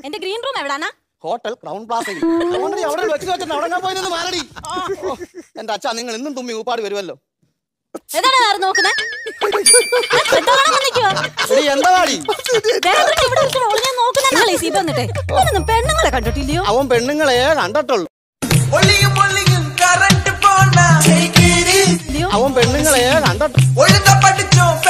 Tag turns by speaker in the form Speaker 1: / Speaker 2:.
Speaker 1: എന്റെ green room എവിടാണ്?
Speaker 2: Hotel crown പ്ലാസയിൽ. അവിടെ വെച്ച് വെച്ചിട്ട് അവിടെ പോയി മാറടി. എന്റെ അച്ഛാ, നിങ്ങൾ ഇന്നും തുമ്മി ഊപ്പാട് വരുമല്ലോ.
Speaker 1: നോക്കുന്നേ പെണ്ണുങ്ങളെ കണ്ടിട്ടില്ലയോ?
Speaker 2: അവൻ പെണ്ണുങ്ങളെ കണ്ടിട്ടുള്ളൂ. അവൻ പെണ്ണുങ്ങളെ കണ്ടിട്ടുള്ളൂ.